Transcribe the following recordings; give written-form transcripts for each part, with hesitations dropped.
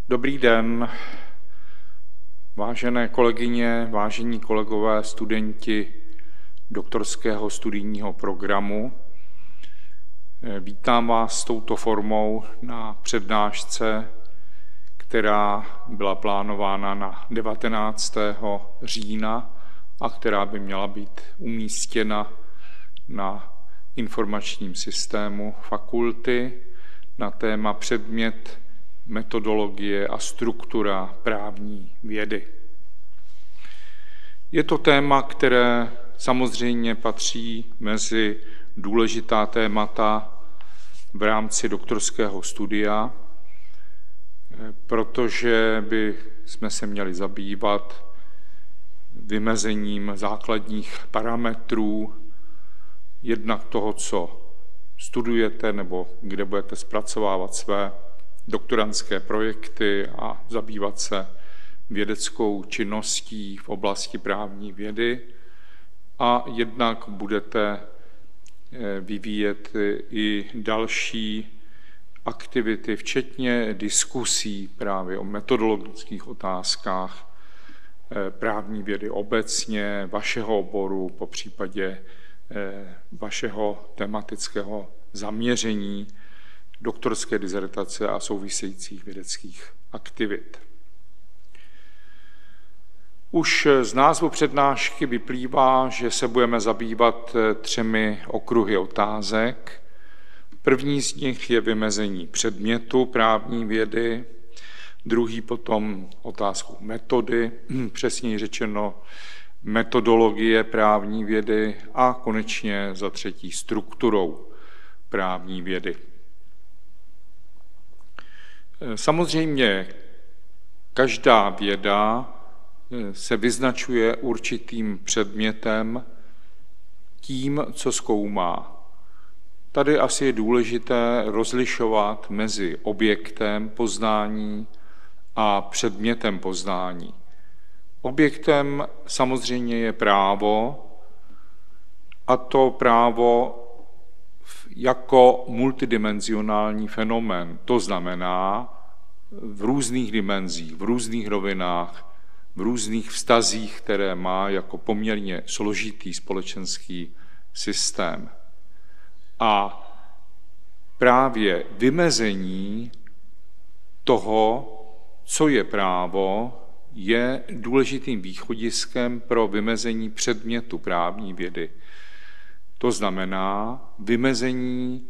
Dobrý den, vážené kolegyně, vážení kolegové, studenti doktorského studijního programu. Vítám vás touto formou na přednášce, která byla plánována na 19. října a která by měla být umístěna na informačním systému fakulty na téma předmět metodologie a struktura právní vědy. Je to téma, které samozřejmě patří mezi důležitá témata v rámci doktorského studia, protože by jsme se měli zabývat vymezením základních parametrů jednak toho, co studujete nebo kde budete zpracovávat své doktorandské projekty a zabývat se vědeckou činností v oblasti právní vědy a jednak budete vyvíjet i další aktivity, včetně diskusí právě o metodologických otázkách právní vědy obecně, vašeho oboru, popřípadě vašeho tematického zaměření, doktorské dizertace a souvisejících vědeckých aktivit. Už z názvu přednášky vyplývá, že se budeme zabývat 3 okruhy otázek. První z nich je vymezení předmětu právní vědy, druhý potom otázku metody, přesněji řečeno metodologie právní vědy a konečně za třetí strukturou právní vědy. Samozřejmě každá věda se vyznačuje určitým předmětem tím, co zkoumá. Tady asi je důležité rozlišovat mezi objektem poznání a předmětem poznání. Objektem samozřejmě je právo, a to právo jako multidimenzionální fenomén. To znamená v různých dimenzích, v různých rovinách, v různých vztazích, které má jako poměrně složitý společenský systém. A právě vymezení toho, co je právo, je důležitým východiskem pro vymezení předmětu právní vědy. To znamená vymezení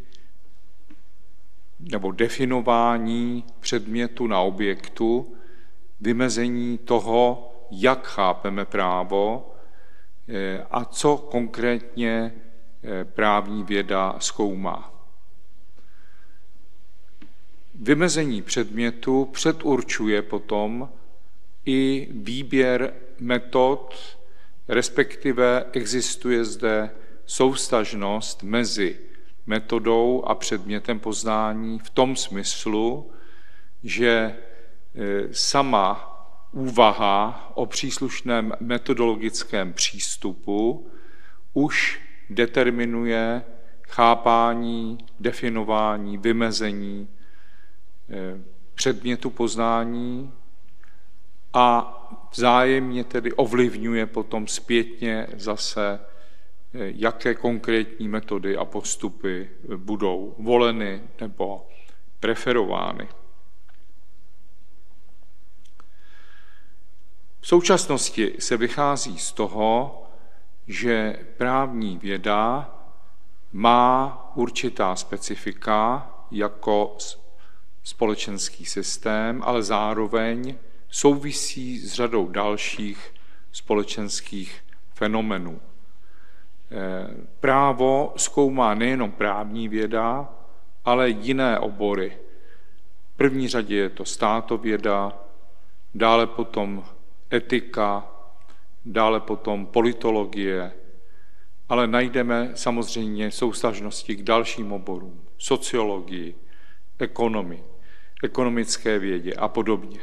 nebo definování předmětu na objektu, vymezení toho, jak chápeme právo a co konkrétně právní věda zkoumá. Vymezení předmětu předurčuje potom i výběr metod, respektive existuje zde souvztažnost mezi metodou a předmětem poznání v tom smyslu, že sama úvaha o příslušném metodologickém přístupu už determinuje chápání, definování, vymezení předmětu poznání a vzájemně tedy ovlivňuje potom zpětně zase, jaké konkrétní metody a postupy budou voleny nebo preferovány. V současnosti se vychází z toho, že právní věda má určitá specifika jako společenský systém, ale zároveň souvisí s řadou dalších společenských fenomenů. Právo zkoumá nejenom právní věda, ale jiné obory. V první řadě je to státověda, dále potom etika, dále potom politologie, ale najdeme samozřejmě souvztažnosti k dalším oborům, sociologii, ekonomii, ekonomické vědě a podobně.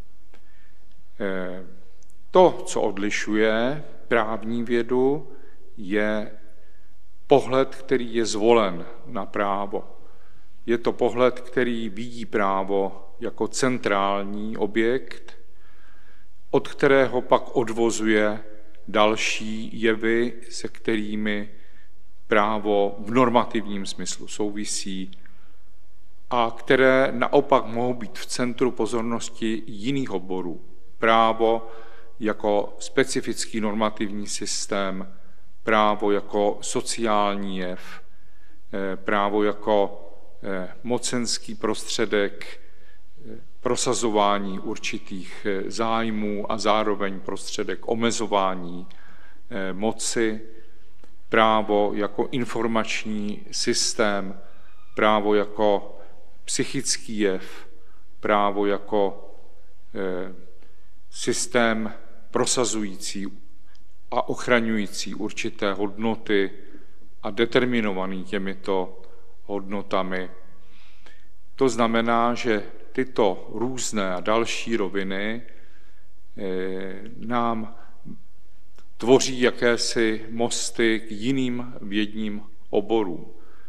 To, co odlišuje právní vědu, je pohled, který je zvolen na právo. Je to pohled, který vidí právo jako centrální objekt, od kterého pak odvozuje další jevy, se kterými právo v normativním smyslu souvisí a které naopak mohou být v centru pozornosti jiných oborů. Právo jako specifický normativní systém, právo jako sociální jev, právo jako mocenský prostředek prosazování určitých zájmů a zároveň prostředek omezování moci, právo jako informační systém, právo jako psychický jev, právo jako systém prosazující a ochraňující určité hodnoty a determinovaný těmito hodnotami. To znamená, že tyto různé a další roviny nám tvoří jakési mosty k jiným vědním oborům.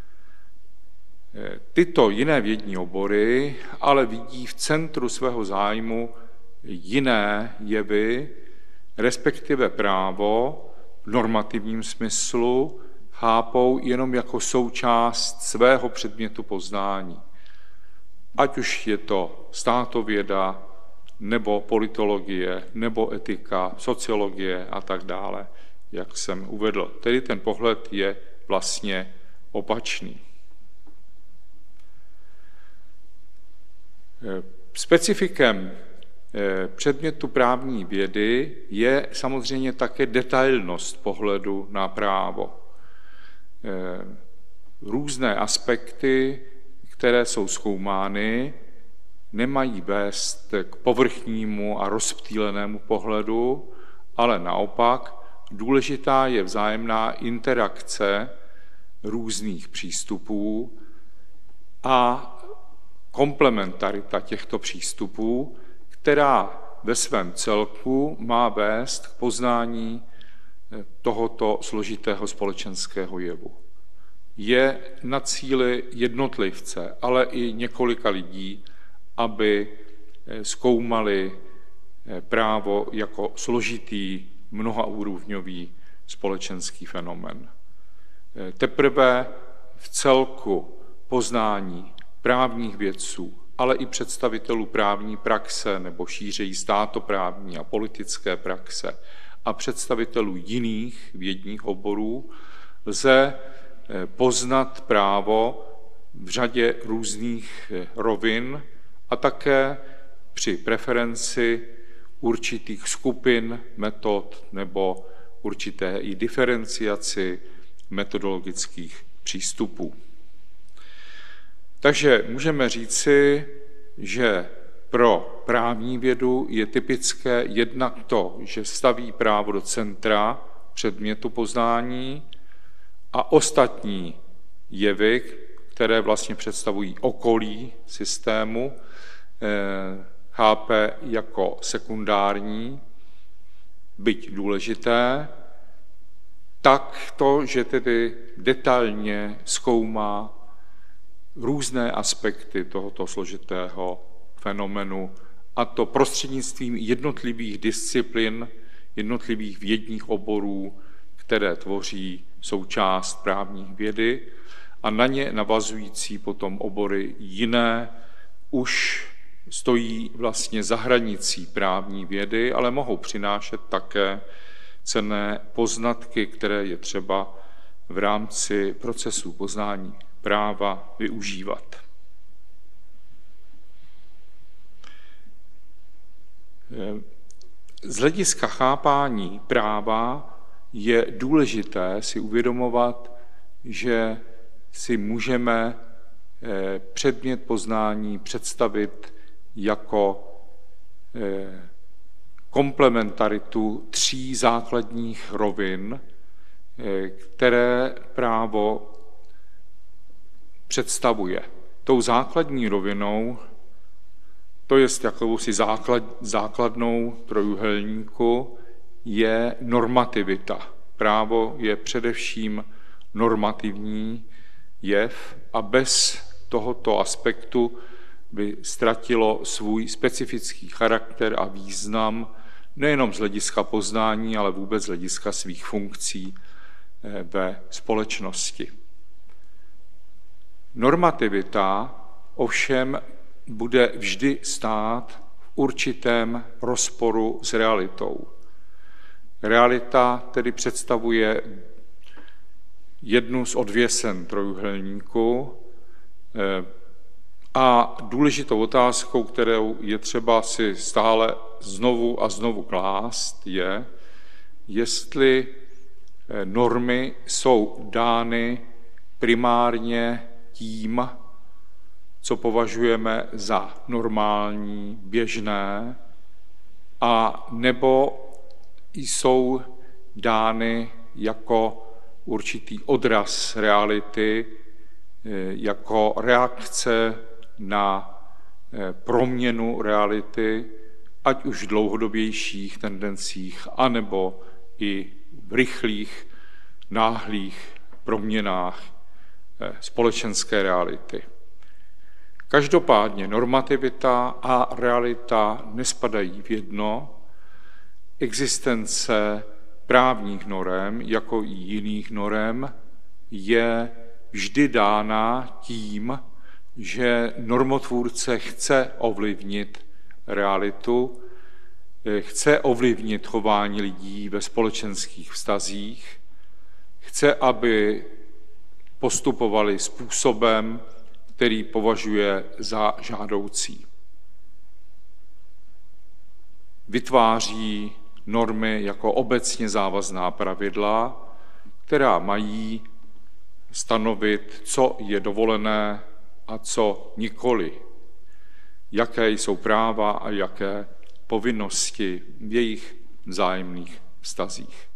Tyto jiné vědní obory ale vidí v centru svého zájmu jiné jevy, respektive právo v normativním smyslu chápou jenom jako součást svého předmětu poznání. Ať už je to státověda, nebo politologie, nebo etika, sociologie a tak dále, jak jsem uvedl. Tedy ten pohled je vlastně opačný. Specifikem předmětu právní vědy je samozřejmě také detailnost pohledu na právo. Různé aspekty, které jsou zkoumány, nemají vést k povrchnímu a rozptýlenému pohledu, ale naopak důležitá je vzájemná interakce různých přístupů a komplementarita těchto přístupů, která ve svém celku má vést k poznání tohoto složitého společenského jevu. Je na cíli jednotlivce, ale i několika lidí, aby zkoumali právo jako složitý, mnohaúrovňový společenský fenomén. Teprve v celku poznání právních vědců, ale i představitelů právní praxe nebo šířejí státoprávní a politické praxe a představitelů jiných vědních oborů lze poznat právo v řadě různých rovin a také při preferenci určitých skupin metod nebo určité i diferenciaci metodologických přístupů. Takže můžeme říci, že pro právní vědu je typické jednak to, že staví právo do centra předmětu poznání a ostatní jevy, které vlastně představují okolí systému, chápe jako sekundární, byť důležité, tak to, že tedy detailně zkoumá různé aspekty tohoto složitého fenomenu, a to prostřednictvím jednotlivých disciplin, jednotlivých vědních oborů, které tvoří součást právní vědy a na ně navazující potom obory jiné už stojí vlastně za hranicí právní vědy, ale mohou přinášet také cenné poznatky, které je třeba v rámci procesu poznání práva využívat. Z hlediska chápání práva je důležité si uvědomovat, že si můžeme předmět poznání představit jako komplementaritu tří základních rovin, které právo představuje. Tou základní rovinou, to jest jakousi základnou trojúhelníku, je normativita. Právo je především normativní jev a bez tohoto aspektu by ztratilo svůj specifický charakter a význam nejenom z hlediska poznání, ale vůbec z hlediska svých funkcí ve společnosti. Normativita ovšem bude vždy stát v určitém rozporu s realitou. Realita tedy představuje jednu z odvěsen trojúhelníku a důležitou otázkou, kterou je třeba si stále znovu a znovu klást, je, jestli normy jsou dány primárně tím, co považujeme za normální, běžné, a nebo jsou dány jako určitý odraz reality, jako reakce na proměnu reality, ať už v dlouhodobějších tendencích, anebo i v rychlých, náhlých proměnách společenské reality. Každopádně normativita a realita nespadají v jedno. Existence právních norem, jako i jiných norem, je vždy dána tím, že normotvůrce chce ovlivnit realitu, chce ovlivnit chování lidí ve společenských vztazích, chce, aby postupovali způsobem, který považuje za žádoucí. Vytváří normy jako obecně závazná pravidla, která mají stanovit, co je dovolené a co nikoli, jaké jsou práva a jaké povinnosti v jejich vzájemných vztazích.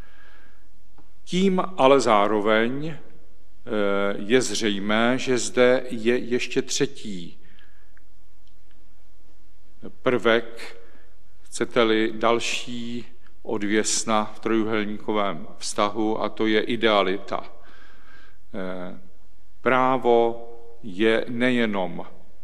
Tím ale zároveň je zřejmé, že zde je ještě třetí prvek, chcete-li další odvěsna v trojúhelníkovém vztahu, a to je idealita. Právo je nejenom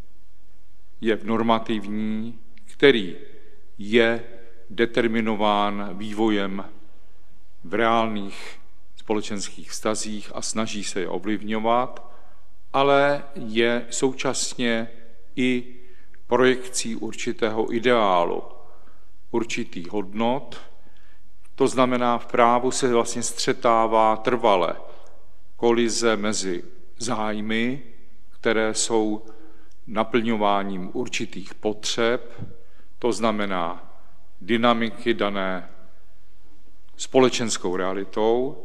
normativní, který je determinován vývojem v reálných společenských vztazích a snaží se je ovlivňovat, ale je současně i projekcí určitého ideálu, určitých hodnot. To znamená, v právu se vlastně střetává trvale kolize mezi zájmy, které jsou naplňováním určitých potřeb, to znamená dynamiky dané společenskou realitou,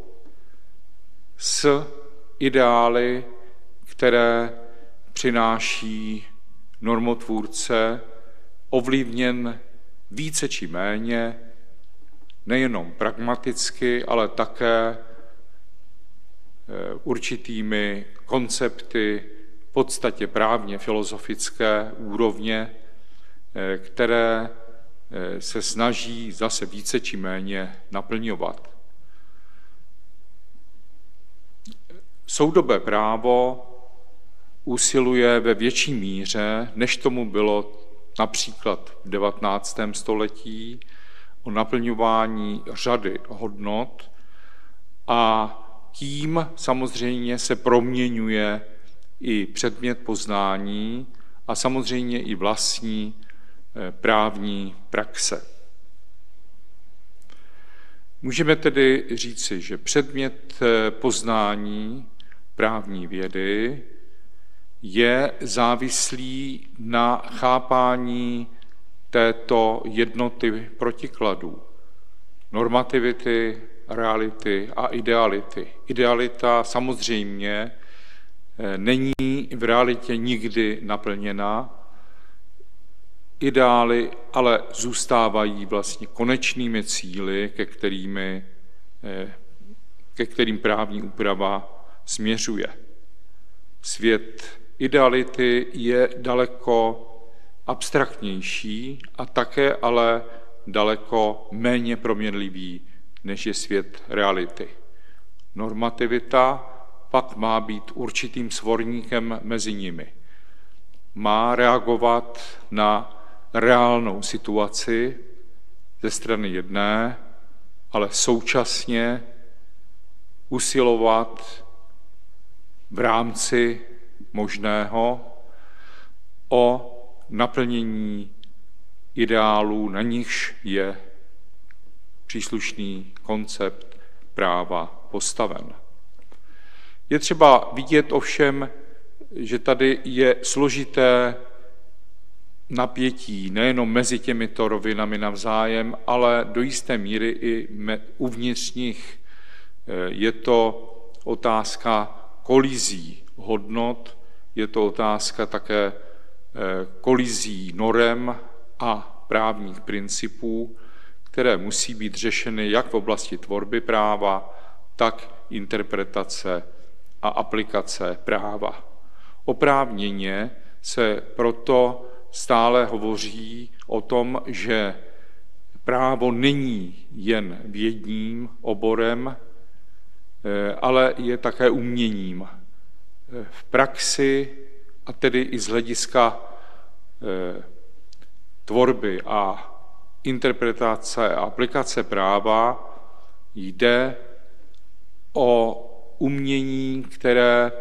s ideály, které přináší normotvůrce, ovlivněn více či méně, nejenom pragmaticky, ale také určitými koncepty v podstatě právně filozofické úrovně, které se snaží zase více či méně naplňovat. Soudobé právo usiluje ve větší míře, než tomu bylo například v 19. století, o naplňování řady hodnot a tím samozřejmě se proměňuje i předmět poznání a samozřejmě i vlastní právní praxe. Můžeme tedy říci, že předmět poznání právní vědy je závislý na chápání této jednoty protikladů, normativity, reality a ideality. Idealita samozřejmě není v realitě nikdy naplněna, ideály ale zůstávají vlastně konečnými cíli, ke kterým právní úprava směřuje. Svět ideality je daleko abstraktnější a také ale daleko méně proměnlivý, než je svět reality. Normativita pak má být určitým svorníkem mezi nimi. Má reagovat na reálnou situaci ze strany jedné, ale současně usilovat v rámci možného o naplnění ideálů, na nichž je příslušný koncept práva postaven. Je třeba vidět ovšem, že tady je složité napětí nejenom mezi těmito rovinami navzájem, ale do jisté míry i uvnitř nich. Je to otázka kolizí hodnot, je to otázka také kolizí norem a právních principů, které musí být řešeny jak v oblasti tvorby práva, tak interpretace a aplikace práva. Oprávněně se proto stále hovoří o tom, že právo není jen vědním oborem, ale je také uměním. V praxi, a tedy i z hlediska tvorby a interpretace a aplikace práva, jde o umění, které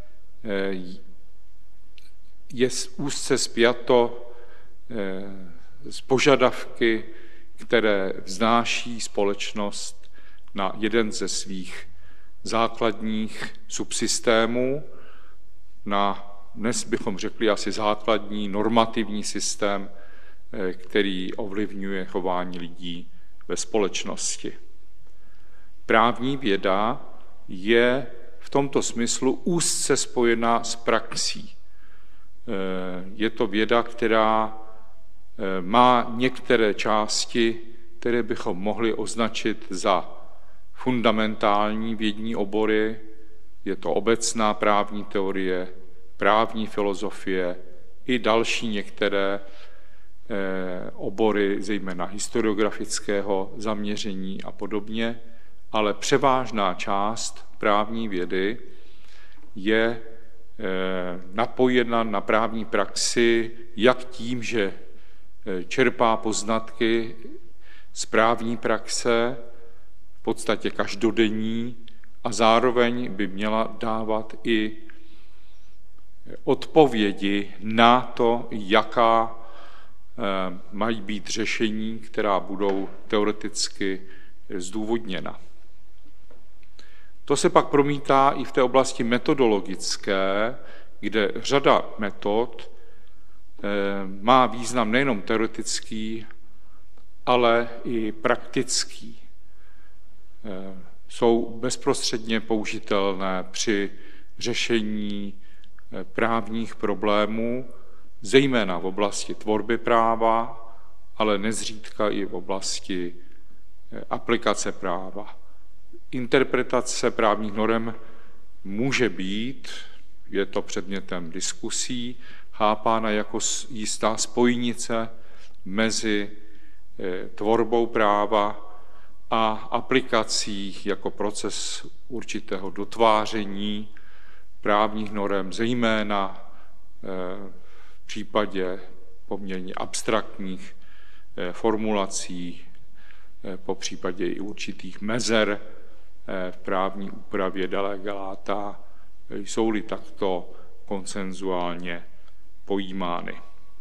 je úzce spjato s požadavky, které vznáší společnost na jeden ze svých základních subsystémů, na dnes bychom řekli asi základní normativní systém, který ovlivňuje chování lidí ve společnosti. Právní věda je v tomto smyslu úzce spojená s praxí. Je to věda, která má některé části, které bychom mohli označit za fundamentální vědní obory. Je to obecná právní teorie, právní filozofie i další některé obory, zejména historiografického zaměření a podobně, ale převážná část právní vědy je napojena na právní praxi jak tím, že čerpá poznatky z právní praxe, v podstatě každodenní, a zároveň by měla dávat i odpovědi na to, jaká mají být řešení, která budou teoreticky zdůvodněna. To se pak promítá i v té oblasti metodologické, kde řada metod má význam nejenom teoretický, ale i praktický. Jsou bezprostředně použitelné při řešení právních problémů, zejména v oblasti tvorby práva, ale nezřídka i v oblasti aplikace práva. Interpretace právních norem může být, je to předmětem diskusí, chápána jako jistá spojnice mezi tvorbou práva a aplikací jako proces určitého dotváření právních norem, zejména v případě poměrně abstraktních formulací, po případě i určitých mezer v právní úpravě de lege lata, jsou-li takto konsenzuálně pojímány.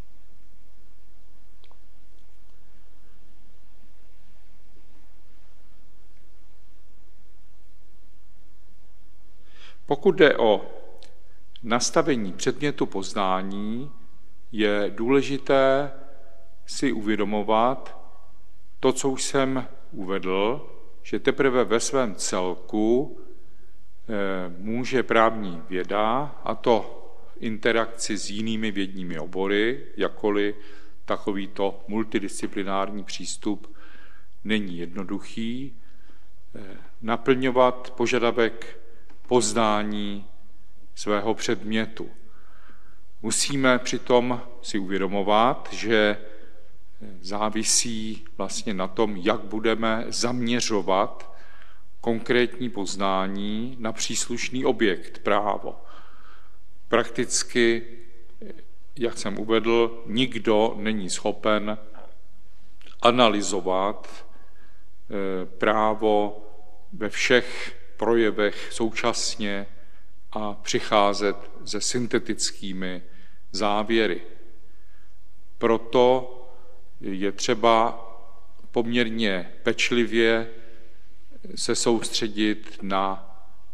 Pokud jde o nastavení předmětu poznání, je důležité si uvědomovat to, co už jsem uvedl, že teprve ve svém celku může právní věda, a to v interakci s jinými vědními obory, jakkoliv takovýto multidisciplinární přístup není jednoduchý, naplňovat požadavek poznání svého předmětu. Musíme přitom si uvědomovat, že závisí vlastně na tom, jak budeme zaměřovat konkrétní poznání na příslušný objekt, právo. Prakticky, jak jsem uvedl, nikdo není schopen analyzovat právo ve všech projevech současně a přicházet se syntetickými závěry. Proto je třeba poměrně pečlivě se soustředit na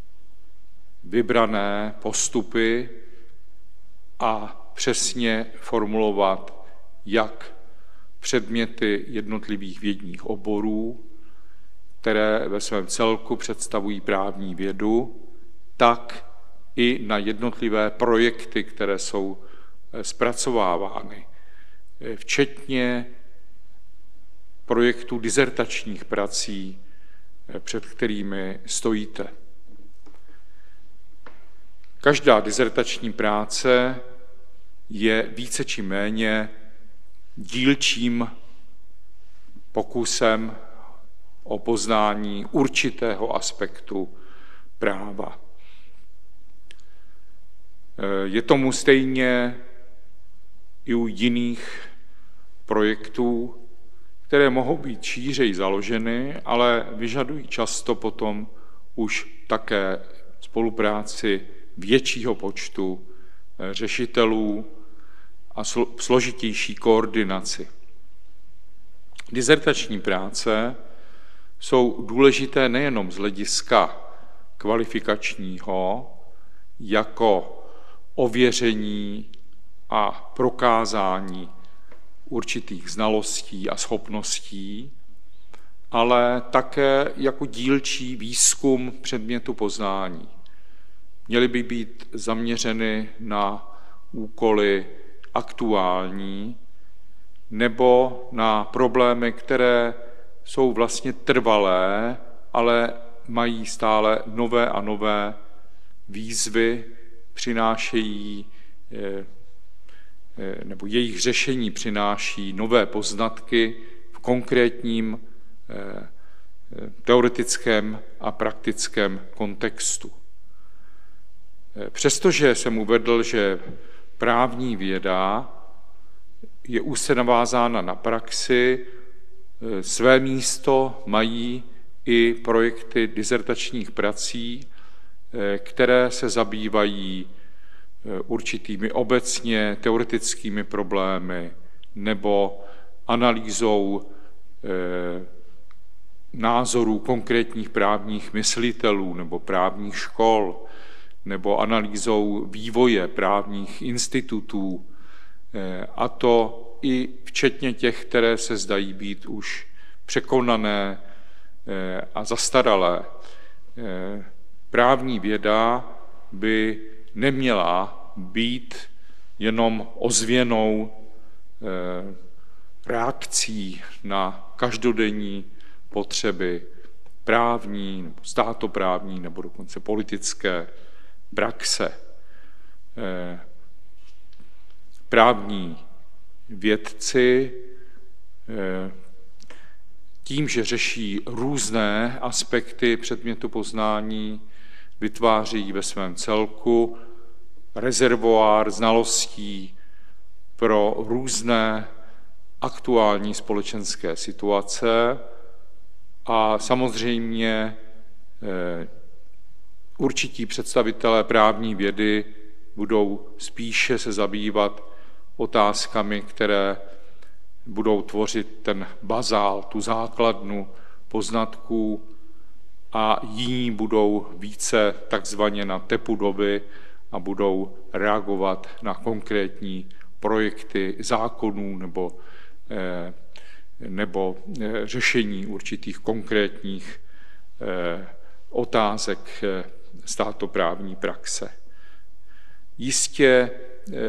vybrané postupy a přesně formulovat jak předměty jednotlivých vědních oborů, které ve svém celku představují právní vědu, tak i na jednotlivé projekty, které jsou zpracovávány, včetně projektů dizertačních prací, před kterými stojíte. Každá dizertační práce je více či méně dílčím pokusem o poznání určitého aspektu práva. Je tomu stejně i u jiných projektů, které mohou být šířeji založeny, ale vyžadují často potom už také spolupráci většího počtu řešitelů a složitější koordinaci. Dizertační práce jsou důležité nejenom z hlediska kvalifikačního, jako ověření a prokázání určitých znalostí a schopností, ale také jako dílčí výzkum předmětu poznání. Měly by být zaměřeny na úkoly aktuální nebo na problémy, které jsou vlastně trvalé, ale mají stále nové a nové výzvy, přinášejí nebo jejich řešení přináší nové poznatky v konkrétním teoretickém a praktickém kontextu. Přestože jsem uvedl, že právní věda je úzce navázána na praxi, své místo mají i projekty dizertačních prací, které se zabývají určitými obecně teoretickými problémy nebo analýzou názorů konkrétních právních myslitelů nebo právních škol nebo analýzou vývoje právních institutů, a to i včetně těch, které se zdají být už překonané a zastaralé. Právní věda by neměla být jenom ozvěnou reakcí na každodenní potřeby právní, nebo státoprávní, nebo dokonce politické praxe. Právní vědci tím, že řeší různé aspekty předmětu poznání, vytváří ve svém celku rezervoár znalostí pro různé aktuální společenské situace a samozřejmě určití představitelé právní vědy budou spíše se zabývat otázkami, které budou tvořit ten bazál, tu základnu poznatků, a jiní budou více takzvaně na tepu doby a budou reagovat na konkrétní projekty zákonů nebo řešení určitých konkrétních otázek státoprávní praxe. Jistě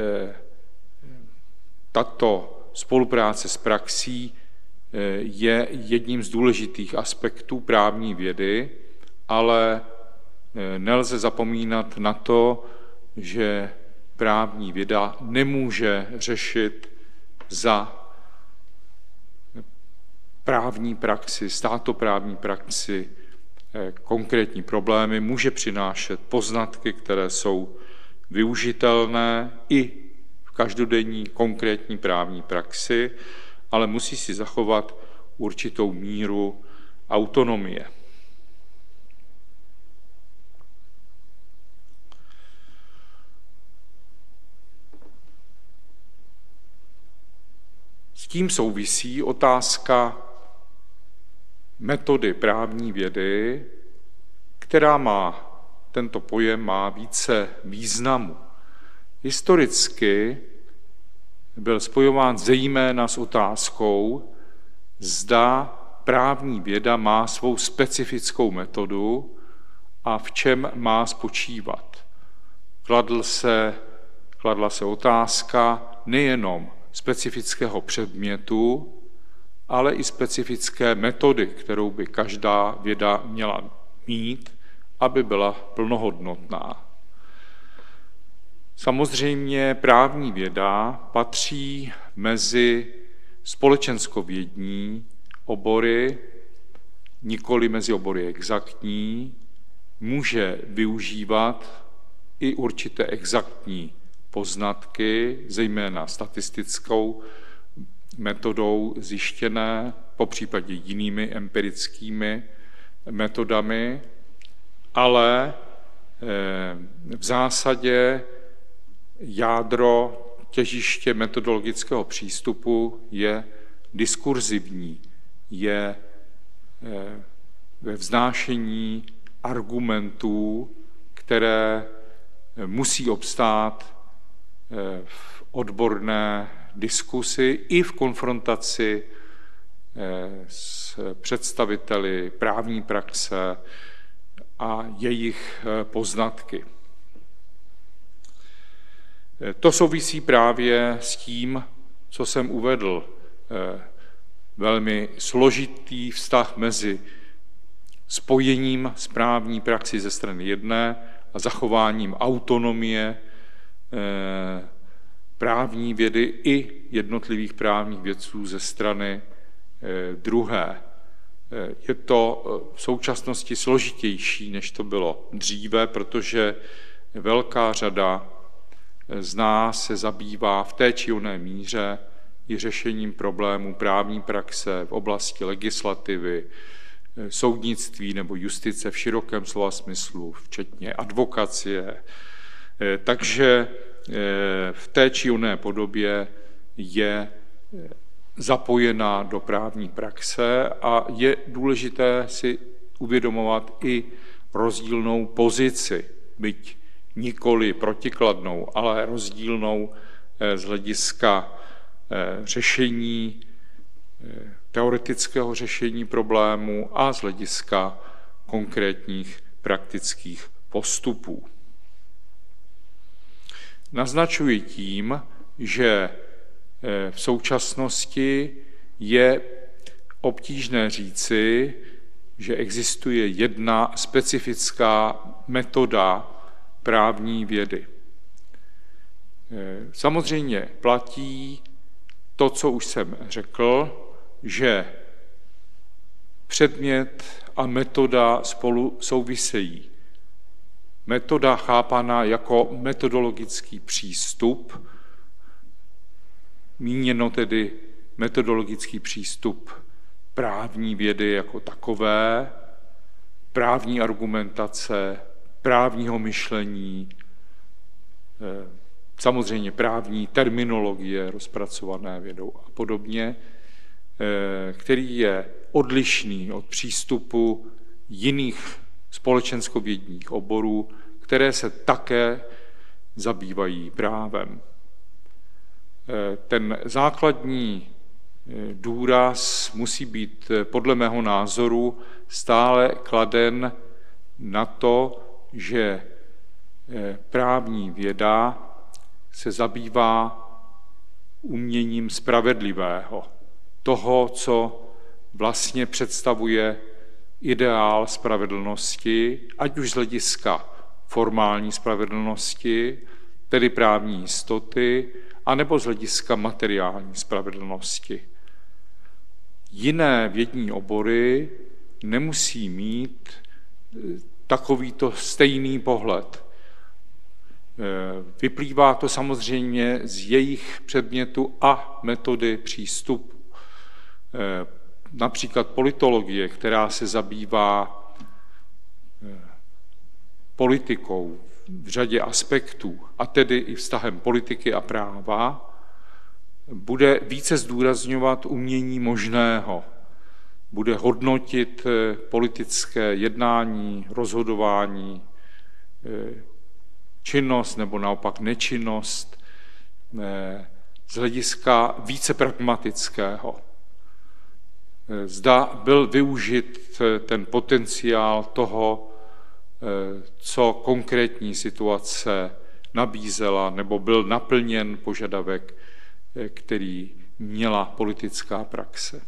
tato spolupráce s praxí je jedním z důležitých aspektů právní vědy, ale nelze zapomínat na to, že právní věda nemůže řešit za právní praxi, státoprávní praxi konkrétní problémy, může přinášet poznatky, které jsou využitelné i v každodenní konkrétní právní praxi, ale musí si zachovat určitou míru autonomie. S tím souvisí otázka metody právní vědy, tento pojem má více významů. Historicky byl spojován zejména s otázkou, zda právní věda má svou specifickou metodu a v čem má spočívat. Kladla se otázka nejenom specifického předmětu, ale i specifické metody, kterou by každá věda měla mít, aby byla plnohodnotná. Samozřejmě právní věda patří mezi společenskovědní obory, nikoli mezi obory exaktní, může využívat i určité exaktní poznatky, zejména statistickou metodou zjištěné, popřípadě jinými empirickými metodami, ale v zásadě jádro, těžiště metodologického přístupu je diskurzivní, je ve vznášení argumentů, které musí obstát v odborné diskusi i v konfrontaci s představiteli právní praxe a jejich poznatky. To souvisí právě s tím, co jsem uvedl, velmi složitý vztah mezi spojením s právní praxi ze strany jedné a zachováním autonomie právní vědy i jednotlivých právních vědců ze strany druhé. Je to v současnosti složitější, než to bylo dříve, protože velká řada z nás se zabývá v té či oné míře i řešením problémů právní praxe v oblasti legislativy, soudnictví nebo justice v širokém slova smyslu, včetně advokacie. Takže v té či oné podobě je zapojená do právní praxe a je důležité si uvědomovat i rozdílnou pozici, byť nikoli protikladnou, ale rozdílnou z hlediska řešení, teoretického řešení problémů a z hlediska konkrétních praktických postupů. Naznačuji tím, že v současnosti je obtížné říci, že existuje jedna specifická metoda právní vědy. Samozřejmě platí to, co už jsem řekl, že předmět a metoda spolu souvisejí. Metoda chápaná jako metodologický přístup, míněno tedy metodologický přístup právní vědy jako takové, právní argumentace, právního myšlení, samozřejmě právní terminologie rozpracované vědou a podobně, který je odlišný od přístupu jiných společenskovědních oborů, které se také zabývají právem. Ten základní důraz musí být podle mého názoru stále kladen na to, že právní věda se zabývá uměním spravedlivého, toho, co vlastně představuje ideál spravedlnosti, ať už z hlediska formální spravedlnosti, tedy právní jistoty, anebo z hlediska materiální spravedlnosti. Jiné vědní obory nemusí mít takovýto stejný pohled. Vyplývá to samozřejmě z jejich předmětu a metody přístupu. Například politologie, která se zabývá politikou v řadě aspektů, a tedy i vztahem politiky a práva, bude více zdůrazňovat umění možného, bude hodnotit politické jednání, rozhodování, činnost nebo naopak nečinnost z hlediska více pragmatického. Zda byl využit ten potenciál toho, co konkrétní situace nabízela, nebo byl naplněn požadavek, který měla politická praxe.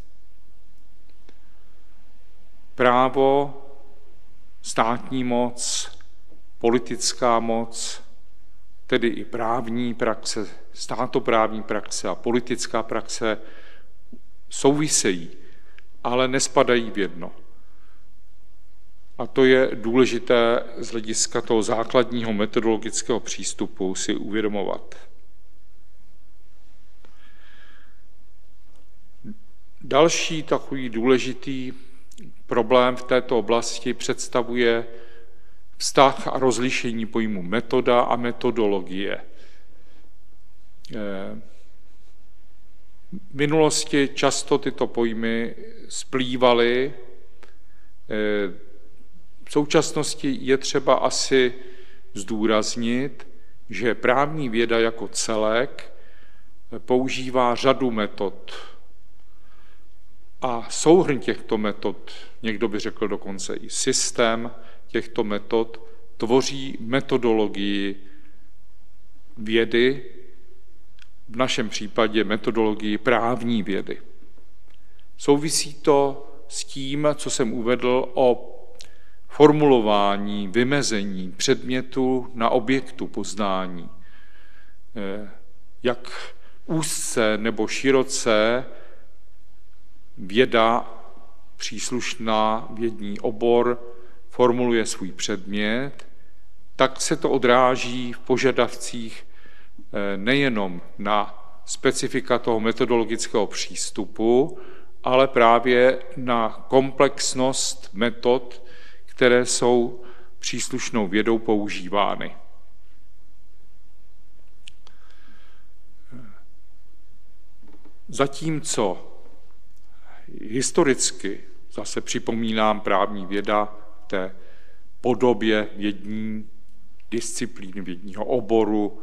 Právo, státní moc, politická moc, tedy i právní praxe, státoprávní praxe a politická praxe souvisejí, ale nespadají v jedno. A to je důležité z hlediska toho základního metodologického přístupu si uvědomovat. Další takový důležitý problém v této oblasti představuje vztah a rozlišení pojmu metoda a metodologie. V minulosti často tyto pojmy splývaly. V současnosti je třeba asi zdůraznit, že právní věda jako celek používá řadu metod. A souhrn těchto metod, někdo by řekl dokonce i systém těchto metod, tvoří metodologii vědy, v našem případě metodologii právní vědy. Souvisí to s tím, co jsem uvedl o formulování, vymezení předmětu na objektu poznání. Jak úzce nebo široce věda, příslušná vědní obor, formuluje svůj předmět, tak se to odráží v požadavcích nejenom na specifika toho metodologického přístupu, ale právě na komplexnost metod, které jsou příslušnou vědou používány. Zatímco historicky, zase připomínám, právní věda v té podobě vědní disciplíny, vědního oboru,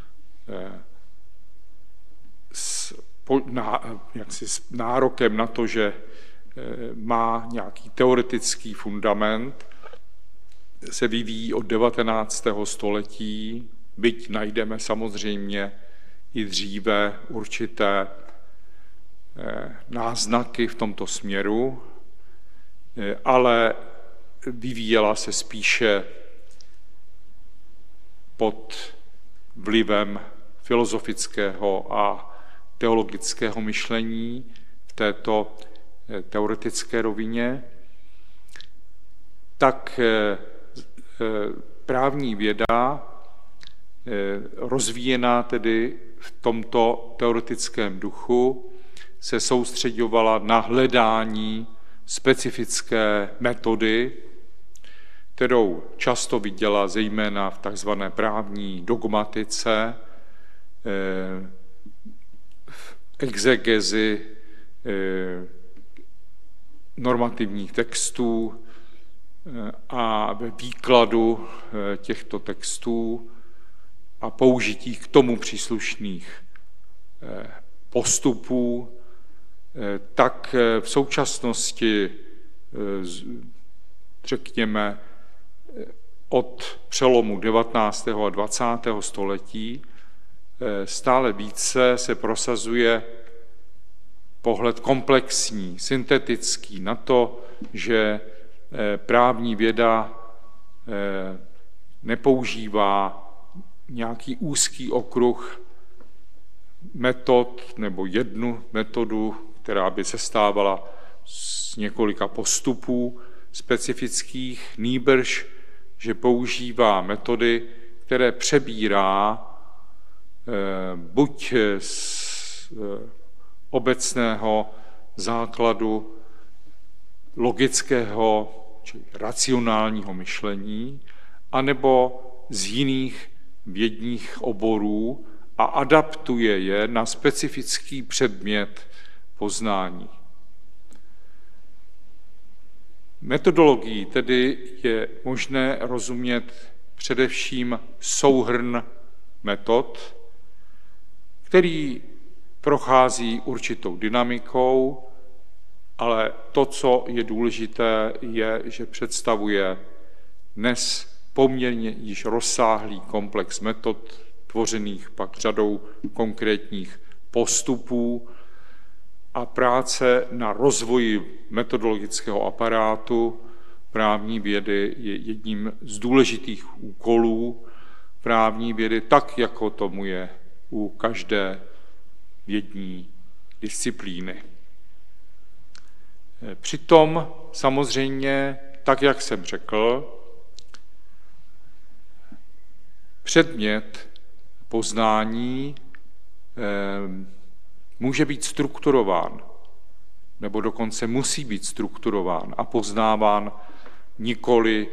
s nárokem na to, že má nějaký teoretický fundament, se vyvíjí od 19. století, byť najdeme samozřejmě i dříve určité náznaky v tomto směru, ale vyvíjela se spíše pod vlivem filozofického a teologického myšlení v této teoretické rovině, tak právní věda, rozvíjená tedy v tomto teoretickém duchu, se soustřeďovala na hledání specifické metody, kterou často viděla zejména v takzvané právní dogmatice, v exegezi normativních textů a ve výkladu těchto textů a použití k tomu příslušných postupů, tak v současnosti, řekněme, od přelomu 19. a 20. století stále více se prosazuje pohled komplexní, syntetický na to, že právní věda nepoužívá nějaký úzký okruh metod nebo jednu metodu, která by sestávala z několika postupů, specifických, nýbrž, že používá metody, které přebírá buď z obecného základu logického či racionálního myšlení, anebo z jiných vědních oborů a adaptuje je na specifický předmět poznání. Metodologií tedy je možné rozumět především souhrn metod, který prochází určitou dynamikou, ale to, co je důležité, je, že představuje dnes poměrně již rozsáhlý komplex metod, tvořených pak řadou konkrétních postupů, a práce na rozvoji metodologického aparátu právní vědy je jedním z důležitých úkolů právní vědy, tak jako tomu je u každé vědní disciplíny. Přitom samozřejmě, tak jak jsem řekl, předmět poznání může být strukturován, nebo dokonce musí být strukturován a poznáván nikoli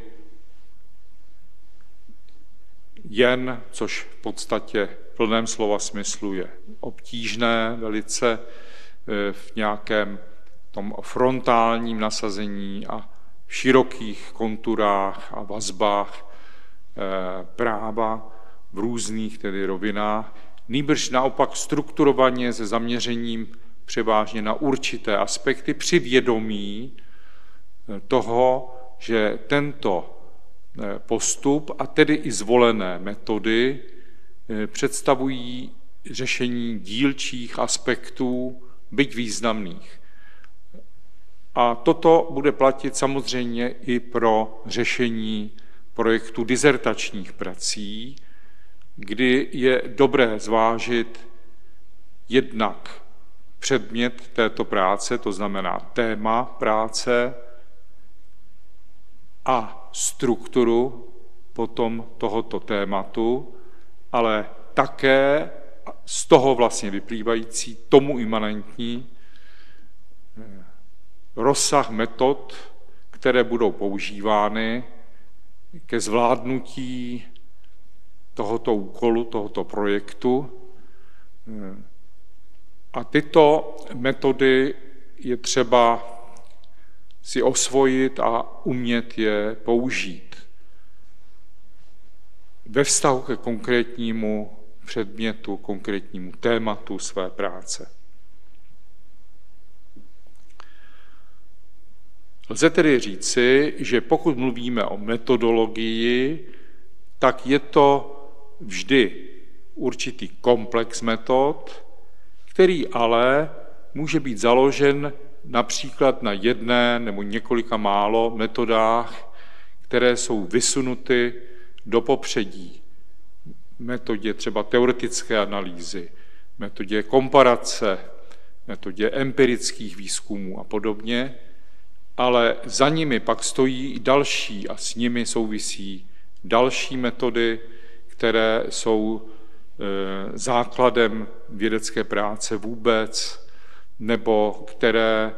jen, což v podstatě v plném slova smyslu je obtížné velice v nějakém tom frontálním nasazení a v širokých konturách a vazbách práva v různých tedy rovinách, nýbrž naopak strukturovaně se zaměřením převážně na určité aspekty při vědomí toho, že tento postup a tedy i zvolené metody představují řešení dílčích aspektů, byť významných. A toto bude platit samozřejmě i pro řešení projektu dizertačních prací, kdy je dobré zvážit jednak předmět této práce, to znamená téma práce, a strukturu potom tohoto tématu, ale také z toho vlastně vyplývající, tomu imanentní rozsah metod, které budou používány ke zvládnutí tohoto úkolu, tohoto projektu. A tyto metody je třeba si osvojit a umět je použít ve vztahu ke konkrétnímu předmětu, konkrétnímu tématu své práce. Lze tedy říci, že pokud mluvíme o metodologii, tak je to vždy určitý komplex metod, který ale může být založen například na jedné nebo několika málo metodách, které jsou vysunuty do popředí. Metodě třeba teoretické analýzy, metodě komparace, metodě empirických výzkumů a podobně, ale za nimi pak stojí i další a s nimi souvisí další metody, které jsou základem vědecké práce vůbec, nebo které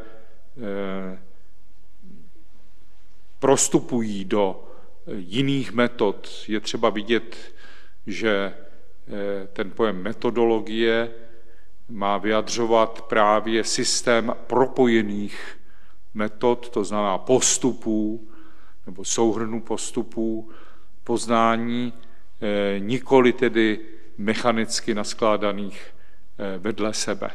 prostupují do jiných metod. Je třeba vidět, že ten pojem metodologie má vyjadřovat právě systém propojených metod, to znamená postupů nebo souhrnů postupů poznání, nikoli tedy mechanicky naskládaných vedle sebe.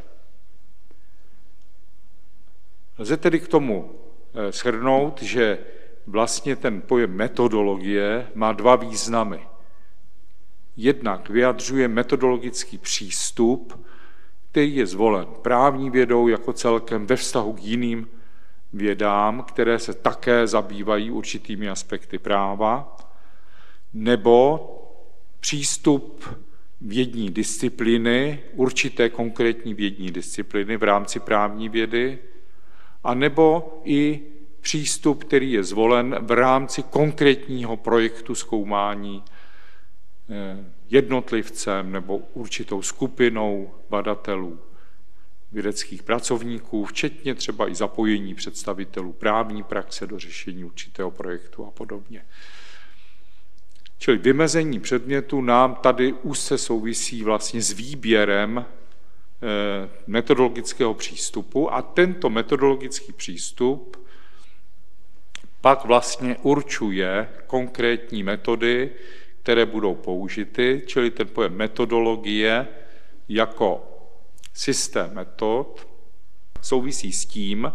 Lze tedy k tomu shrnout, že vlastně ten pojem metodologie má dva významy. Jednak vyjadřuje metodologický přístup, který je zvolen právní vědou jako celkem ve vztahu k jiným vědám, které se také zabývají určitými aspekty práva, nebo přístup vědní disciplíny, určité konkrétní vědní disciplíny v rámci právní vědy, a nebo i přístup, který je zvolen v rámci konkrétního projektu zkoumání jednotlivcem nebo určitou skupinou badatelů, vědeckých pracovníků, včetně třeba i zapojení představitelů právní praxe do řešení určitého projektu a podobně. Čili vymezení předmětu nám tady úzce souvisí vlastně s výběrem metodologického přístupu a tento metodologický přístup pak vlastně určuje konkrétní metody, které budou použity, čili ten pojem metodologie jako systém metod souvisí s tím,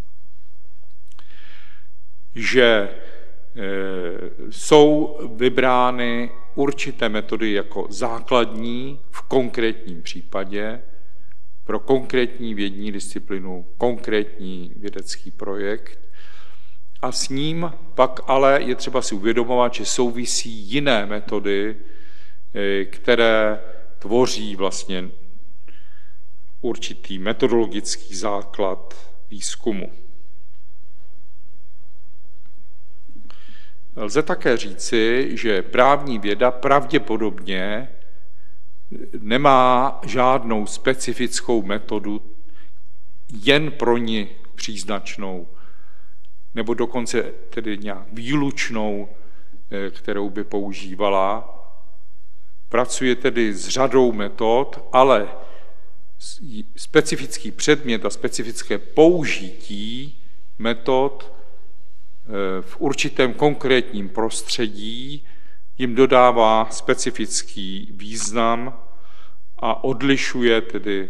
že jsou vybrány určité metody jako základní v konkrétním případě pro konkrétní vědní disciplínu, konkrétní vědecký projekt. A s ním pak ale je třeba si uvědomovat, že souvisí jiné metody, které tvoří vlastně určitý metodologický základ výzkumu. Lze také říci, že právní věda pravděpodobně nemá žádnou specifickou metodu jen pro ní příznačnou, nebo dokonce tedy nějak výlučnou, kterou by používala. Pracuje tedy s řadou metod, ale specifický předmět a specifické použití metod v určitém konkrétním prostředí jim dodává specifický význam a odlišuje tedy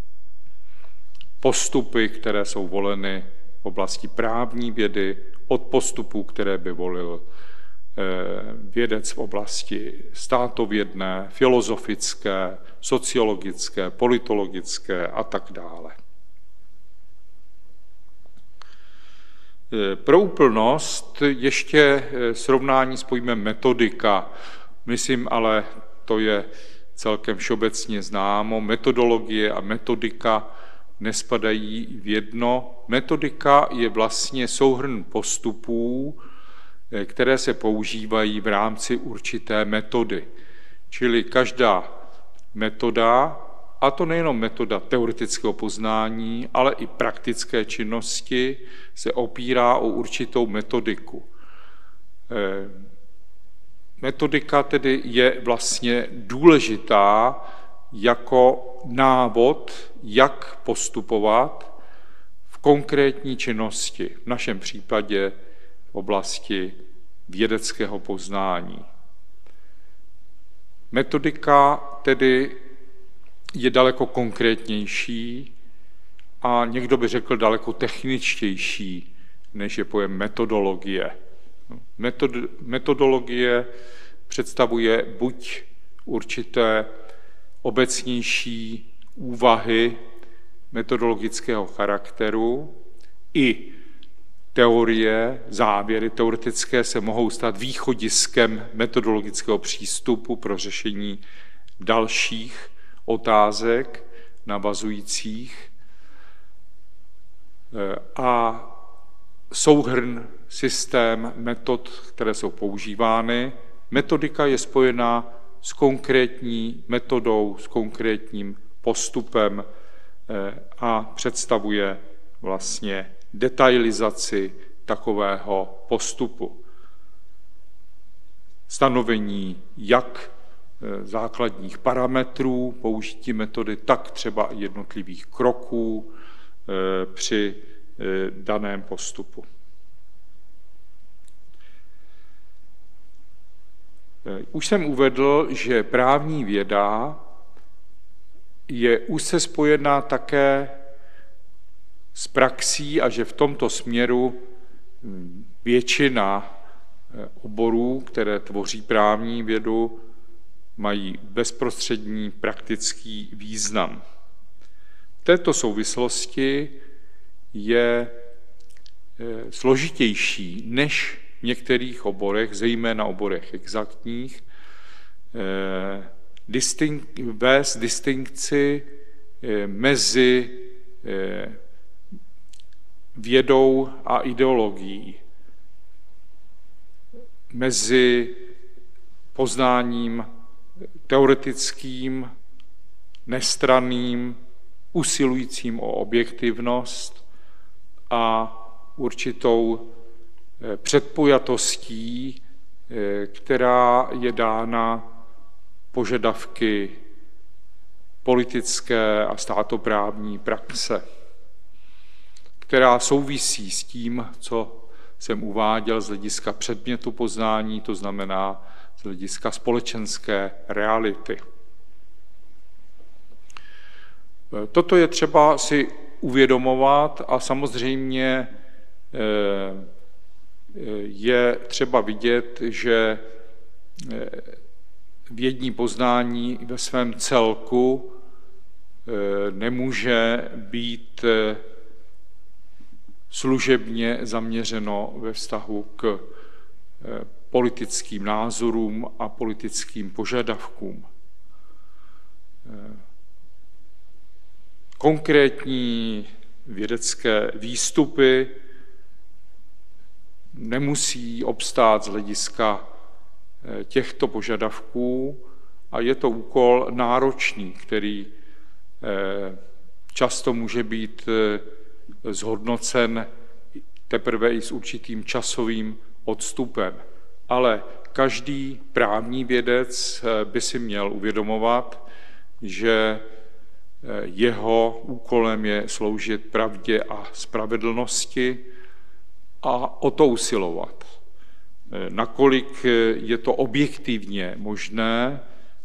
postupy, které jsou voleny v oblasti právní vědy, od postupů, které by volil vědec v oblasti státovědné, filozofické, sociologické, politologické a tak dále. Pro úplnost ještě srovnání s pojmem metodika. Myslím, ale to je celkem všeobecně známo. Metodologie a metodika nespadají v jedno. Metodika je vlastně souhrn postupů, které se používají v rámci určité metody. Čili každá metoda, a to nejenom metoda teoretického poznání, ale i praktické činnosti, se opírá o určitou metodiku. Metodika tedy je vlastně důležitá jako návod, jak postupovat v konkrétní činnosti, v našem případě v oblasti vědeckého poznání. Metodika tedy je daleko konkrétnější a někdo by řekl daleko techničtější, než je pojem metodologie. Metodologie představuje buď určité obecnější úvahy metodologického charakteru, i teorie, závěry teoretické se mohou stát východiskem metodologického přístupu pro řešení dalších otázek navazujících a souhrn, systém metod, které jsou používány. Metodika je spojena s konkrétní metodou, s konkrétním postupem a představuje vlastně detailizaci takového postupu. Stanovení jak základních parametrů použití metody, tak třeba jednotlivých kroků při daném postupu. Už jsem uvedl, že právní věda je úzce spojená také s praxí a že v tomto směru většina oborů, které tvoří právní vědu, mají bezprostřední praktický význam. V této souvislosti je složitější než v některých oborech, zejména oborech exaktních, vést distinkci mezi vědou a ideologií, mezi poznáním teoretickým, nestranným, usilujícím o objektivnost a určitou předpojatostí, která je dána požadavky politické a státoprávní praxe, která souvisí s tím, co jsem uváděl z hlediska předmětu poznání, to znamená z hlediska společenské reality. Toto je třeba si uvědomovat a samozřejmě je třeba vidět, že vědní poznání ve svém celku nemůže být služebně zaměřeno ve vztahu k politickým názorům a politickým požadavkům. Konkrétní vědecké výstupy nemusí obstát z hlediska těchto požadavků a je to úkol náročný, který často může být zhodnocen teprve i s určitým časovým odstupem. Ale každý právní vědec by si měl uvědomovat, že jeho úkolem je sloužit pravdě a spravedlnosti a o to usilovat. Nakolik je to objektivně možné,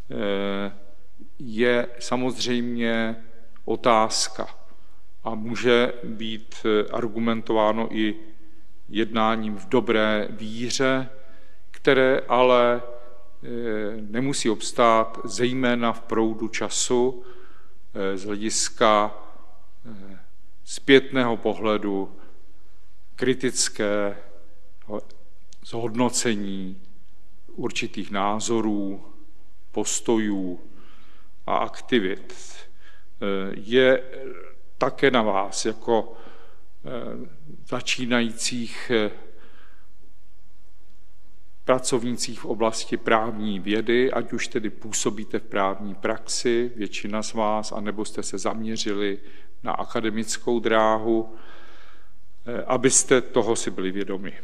je samozřejmě otázka a může být argumentováno i jednáním v dobré víře, které ale nemusí obstát zejména v proudu času z hlediska zpětného pohledu, kritické zhodnocení určitých názorů, postojů a aktivit. Je také na vás jako začínajících pracovnících v oblasti právní vědy, ať už tedy působíte v právní praxi, většina z vás, anebo jste se zaměřili na akademickou dráhu, abyste toho si byli vědomi.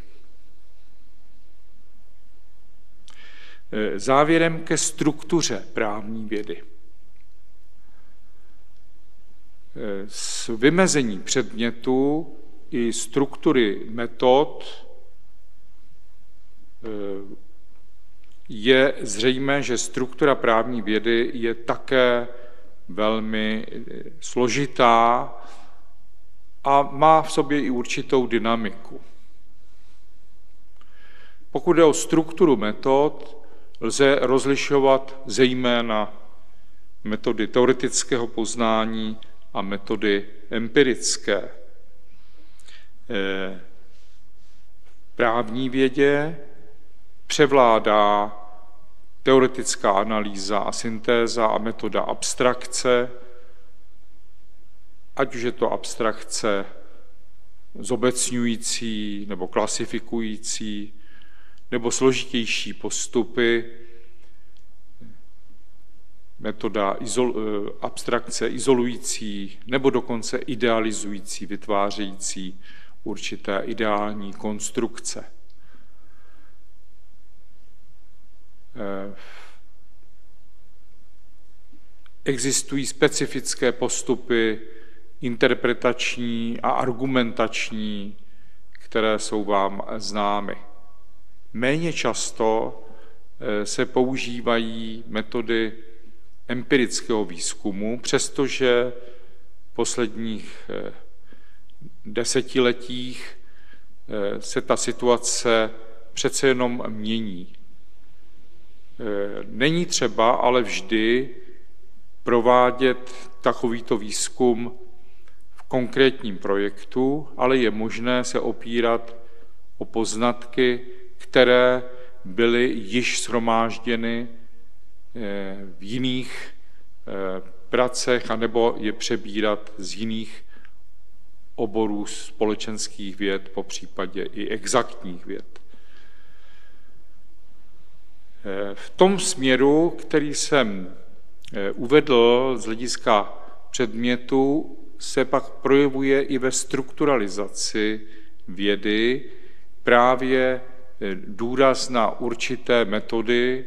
Závěrem ke struktuře právní vědy. S vymezení předmětu i struktury metod je zřejmé, že struktura právní vědy je také velmi složitá a má v sobě i určitou dynamiku. Pokud jde o strukturu metod, lze rozlišovat zejména metody teoretického poznání a metody empirické. V právní vědě převládá teoretická analýza a syntéza a metoda abstrakce, ať už je to abstrakce zobecňující nebo klasifikující, nebo složitější postupy, metoda abstrakce izolující nebo dokonce idealizující, vytvářející určité ideální konstrukce. Existují specifické postupy interpretační a argumentační, které jsou vám známy. Méně často se používají metody empirického výzkumu, přestože v posledních desetiletích se ta situace přece jenom mění. Není třeba ale vždy provádět takovýto výzkum v konkrétním projektu, ale je možné se opírat o poznatky, které byly již shromážděny v jiných pracech, anebo je přebírat z jiných oborů společenských věd, popřípadě i exaktních věd. V tom směru, který jsem uvedl z hlediska předmětu, se pak projevuje i ve strukturalizaci vědy právě důraz na určité metody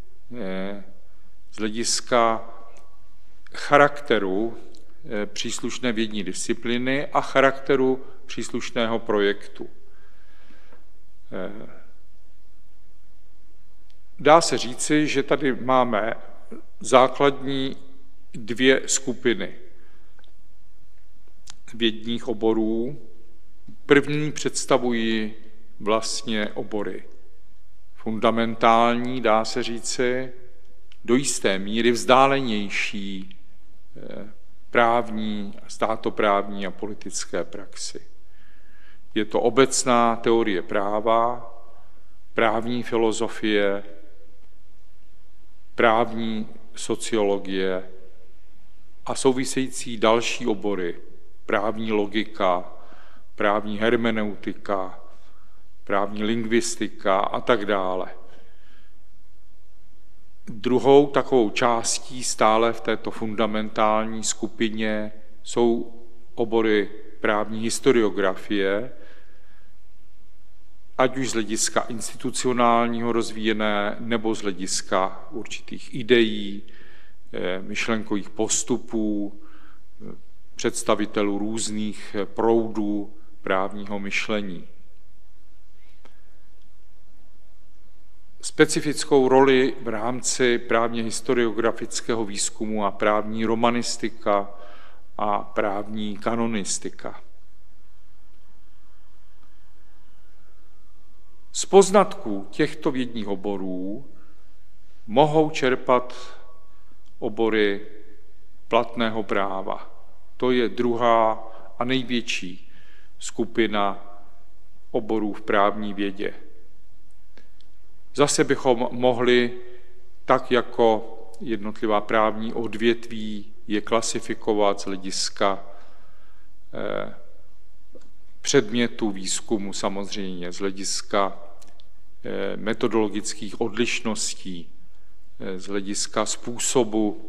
z hlediska charakteru příslušné vědní disciplíny a charakteru příslušného projektu. Dá se říci, že tady máme základní dvě skupiny vědních oborů. První představují vlastně obory fundamentální, dá se říci, do jisté míry vzdálenější právní, státoprávní a politické praxi. Je to obecná teorie práva, právní filozofie, právní sociologie a související další obory, právní logika, právní hermeneutika, právní lingvistika a tak dále. Druhou takovou částí stále v této fundamentální skupině jsou obory právní historiografie, ať už z hlediska institucionálního rozvíjené, nebo z hlediska určitých ideí, myšlenkových postupů, představitelů různých proudů právního myšlení. Specifickou roli v rámci právně historiografického výzkumu a právní romanistika a právní kanonistika. Z poznatků těchto vědních oborů mohou čerpat obory platného práva. To je druhá a největší skupina oborů v právní vědě. Zase bychom mohli, tak jako jednotlivá právní odvětví, je klasifikovat z hlediska předmětu výzkumu samozřejmě, z hlediska metodologických odlišností, z hlediska způsobu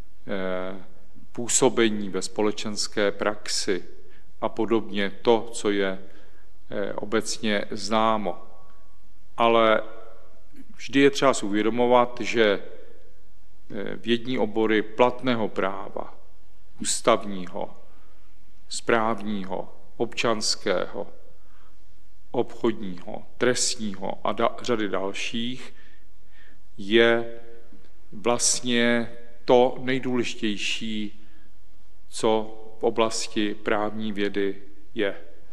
působení ve společenské praxi a podobně, to, co je obecně známo. Ale vždy je třeba si uvědomovat, že vědní obory platného práva, ústavního, správního, občanského, obchodního, trestního a řady dalších je vlastně to nejdůležitější, co v oblasti právní vědy je.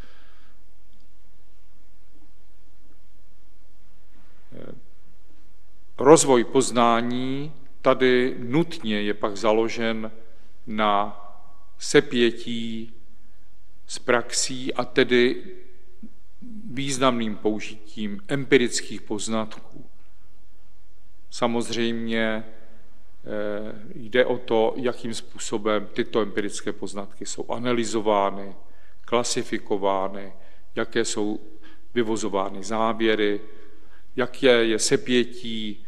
Rozvoj poznání tady nutně je pak založen na sepětí s praxí a tedy významným použitím empirických poznatků. Samozřejmě jde o to, jakým způsobem tyto empirické poznatky jsou analyzovány, klasifikovány, jaké jsou vyvozovány závěry, jaké je sepětí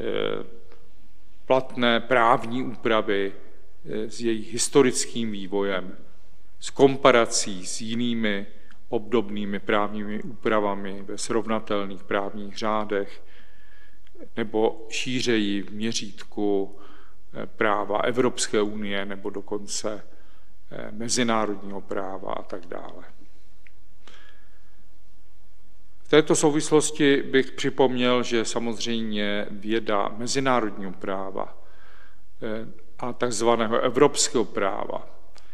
platné právní úpravy s jejich historickým vývojem, s komparací s jinými obdobnými právními úpravami ve srovnatelných právních řádech nebo šířeji v měřítku práva Evropské unie nebo dokonce mezinárodního práva a tak dále. V této souvislosti bych připomněl, že samozřejmě věda mezinárodního práva a takzvaného evropského práva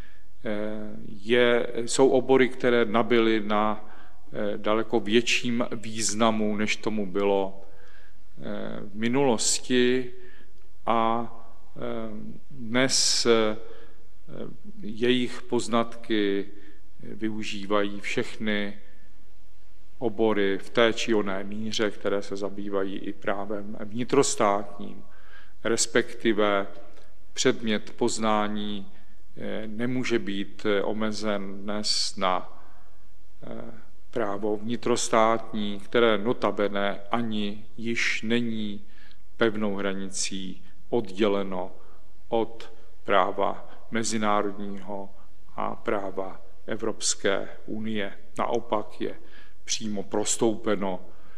jsou obory, které nabyly na daleko větším významu, než tomu bylo v minulosti, a dnes jejich poznatky využívají všechny obory v té či oné míře, které se zabývají i právem vnitrostátním, respektive předmět poznání nemůže být omezen dnes na právo vnitrostátní, které notabene ani již není pevnou hranicí odděleno od práva mezinárodního a práva Evropské unie. Naopak je přímo prostoupeno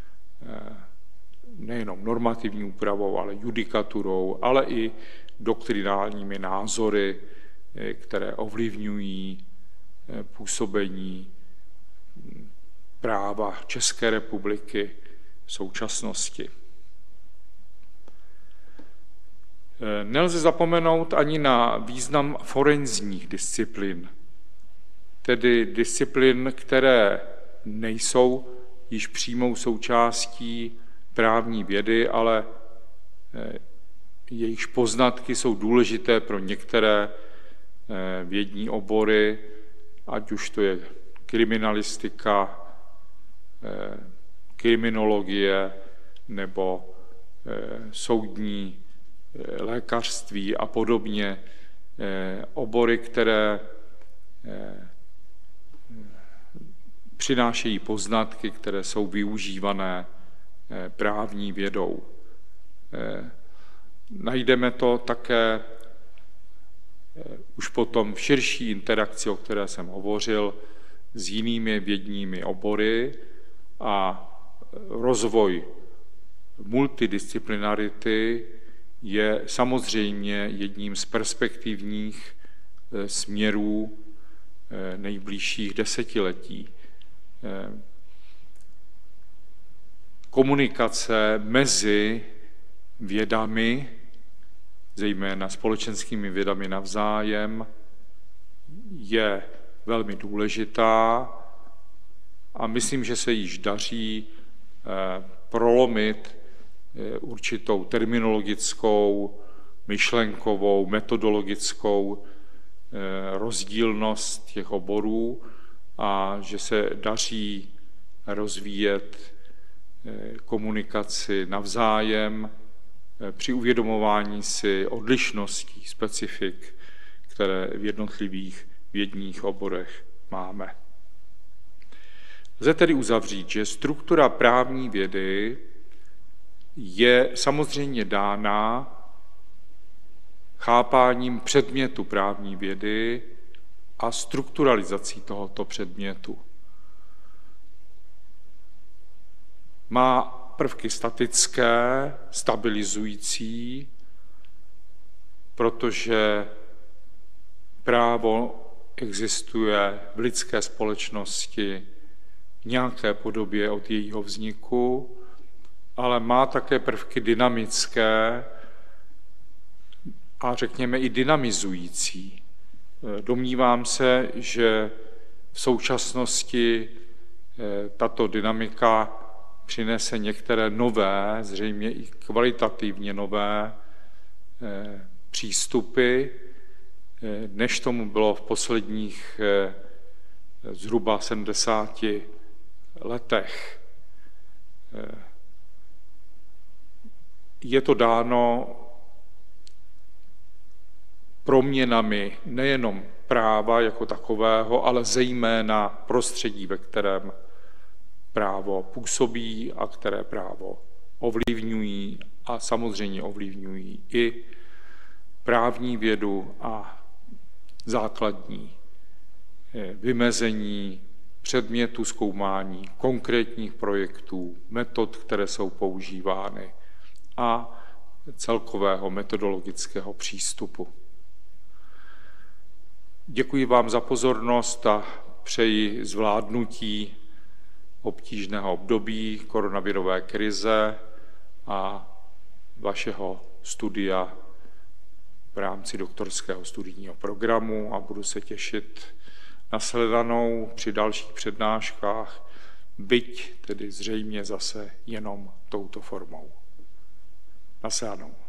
nejenom normativní úpravou, ale judikaturou, ale i doktrinálními názory, které ovlivňují působení práva České republiky v současnosti. Nelze zapomenout ani na význam forenzních disciplín, tedy disciplín, které nejsou již přímou součástí právní vědy, ale jejichž poznatky jsou důležité pro některé vědní obory, ať už to je kriminalistika, kriminologie nebo soudní lékařství a podobně, obory, které přinášejí poznatky, které jsou využívané právní vědou. Najdeme to také už potom v širší interakci, o které jsem hovořil, s jinými vědními obory a rozvoj multidisciplinarity je samozřejmě jedním z perspektivních směrů nejbližších desetiletí. Komunikace mezi vědami, zejména společenskými vědami navzájem, je velmi důležitá a myslím, že se již daří prolomit určitou terminologickou, myšlenkovou, metodologickou rozdílnost těch oborů a že se daří rozvíjet komunikaci navzájem při uvědomování si odlišností, specifik, které v jednotlivých vědních oborech máme. Lze tedy uzavřít, že struktura právní vědy je samozřejmě dána chápáním předmětu právní vědy a strukturalizací tohoto předmětu. Má prvky statické, stabilizující, protože právo existuje v lidské společnosti v nějaké podobě od jejího vzniku, ale má také prvky dynamické a řekněme i dynamizující. Domnívám se, že v současnosti tato dynamika přinese některé nové, zřejmě i kvalitativně nové přístupy, než tomu bylo v posledních zhruba 70 letech. Je to dáno proměnami nejenom práva jako takového, ale zejména prostředí, ve kterém právo působí a které právo ovlivňují a samozřejmě ovlivňují i právní vědu a základní vymezení předmětu zkoumání, konkrétních projektů, metod, které jsou používány a celkového metodologického přístupu. Děkuji vám za pozornost a přeji zvládnutí obtížného období koronavirové krize a vašeho studia v rámci doktorského studijního programu a budu se těšit na shledanou při dalších přednáškách, byť tedy zřejmě zase jenom touto formou. Naschledanou.